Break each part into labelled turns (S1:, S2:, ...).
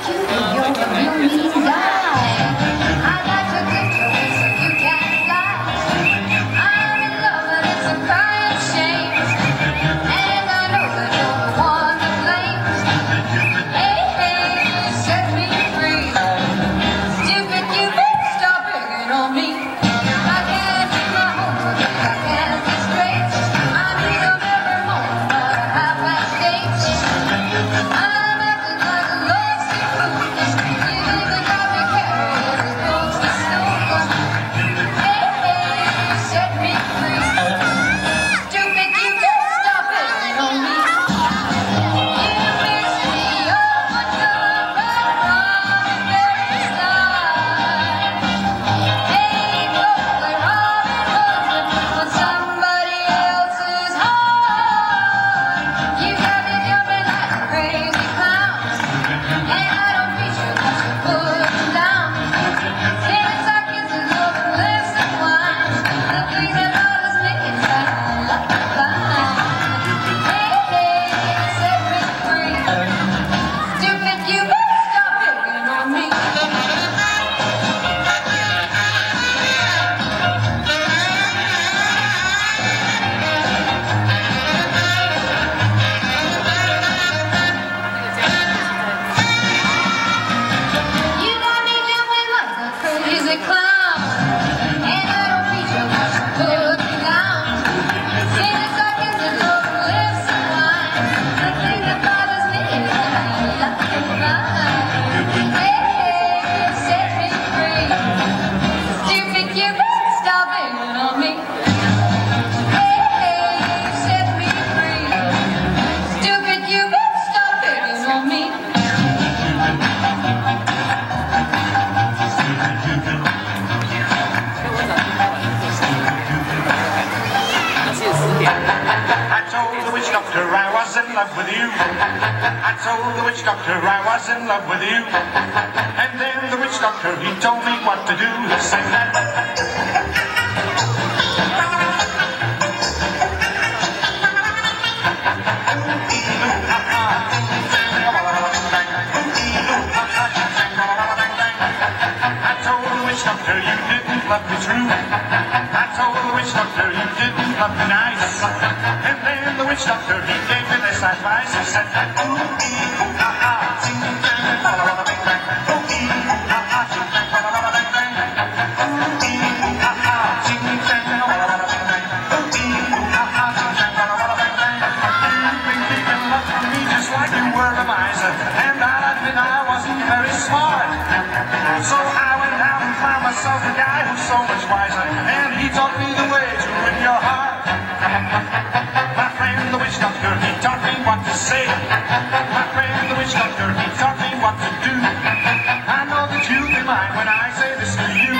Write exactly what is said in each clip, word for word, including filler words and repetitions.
S1: I told the witch doctor I was in love with you. I told the witch doctor I was in love with you. And then the witch doctor, he told me what to do. He said that I told the witch doctor you didn't love me true. I told the witch doctor you didn't love me nice. And then the witch doctor, he gave me this advice. He said, ooh, ee, ooh, ah, ah, ting, tang, ba la la bang bang. Ooh, ee, ooh, ah, ah, ting, tang, ba la la bang bang. Ooh, ee, ooh, ah, ah, ting, tang, ba la la bang bang. Ooh, ee, ooh, ah, ah, ting, tang, ba la la bang bang. You've been keeping love for me just like you were a miser. And I'll admit I wasn't very smart. So I went out and found myself a guy who's so much wiser. And he taught me the way to win your heart. My friend the witch doctor, he taught me what to say. My friend the witch doctor, he taught me what to do. I know that you'll be mine when I say this to you.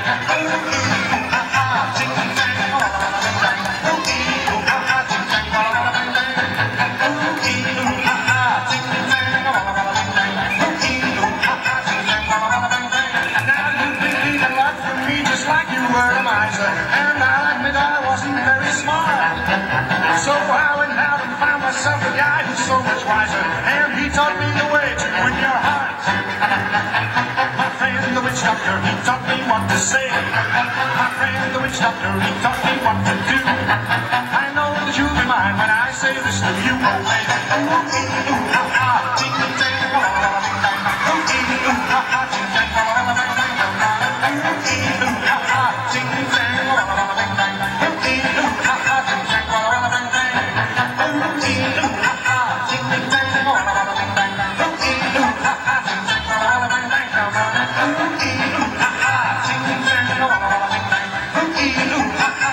S1: Now you've been leaving love for me just like you were a miser. And I'll admit I wasn't very smart. So I went out and found myself a guy who's so much wiser. And he taught me the way to win your heart. My friend the witch doctor, he taught me what to say. My friend the witch doctor, he taught me what to do. I know that you'll be mine when I say this to you, oh baby. Ooh, ee, ooh, ah, ah, ting, ting, ba la la bang bang. Ooh, ee, ooh, ah, ah, ting, ting, ba la la bang bang. Ooh, ee, ooh, ah, ah, ting, ting, ba la la bang bang. Ooh, ee, ooh, ah, ah, ting, ting, ba la la bang bang. Ooh, ee, ooh, ah, ah, ting, ting, ba la la bang bang. Ooh, ee, ooh, ah, ah, ting, ting, ba la la bang bang. Come on. Ooh, ee, ooh, ah, ah, ting, ting, ba la la bang bang. Ooh, ee, ooh, ah, ah.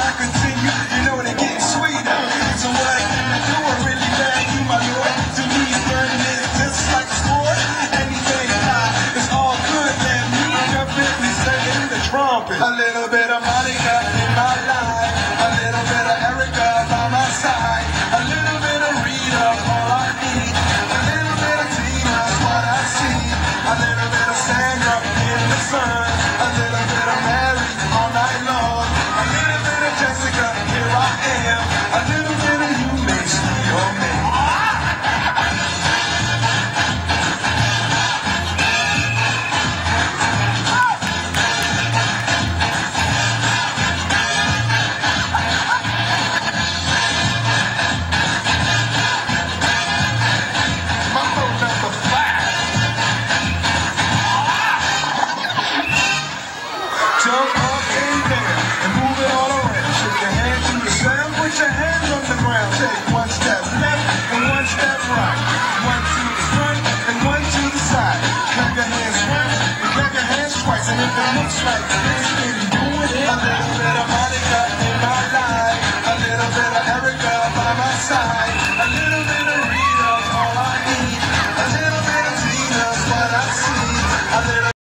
S2: I continue, you know they get sweeter. So what you do, I really bad you, my lord. To me, learning is just like a sport. Anything fly, it's all good. Let me definitely singing the trumpet. A little bit of Monica in my life, a little bit of Erica by my side, a little bit of Rita, all I need, a little bit of Tina's what I see, a little bit of Sandra in the sun, a little bit of Mary all night long, a little bit of Jessica, here I am, a little bit of you makes me your man. Jump up and down and move it all around. Shake your hand to the sound, put your hands on the ground. Take one step left and one step right. One to the front and one to the side. Clap your hands once and clap your hands twice. And if it looks like this, then do it. A little bit of Monica in my life, a little bit of Erica by my side.